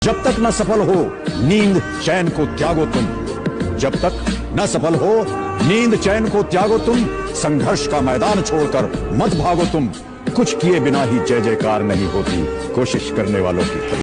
जब तक न सफल हो नींद चैन को त्यागो तुम, जब तक न सफल हो नींद चैन को त्यागो तुम, संघर्ष का मैदान छोड़कर मत भागो तुम। कुछ किए बिना ही जय जयकार नहीं होती, कोशिश करने वालों की।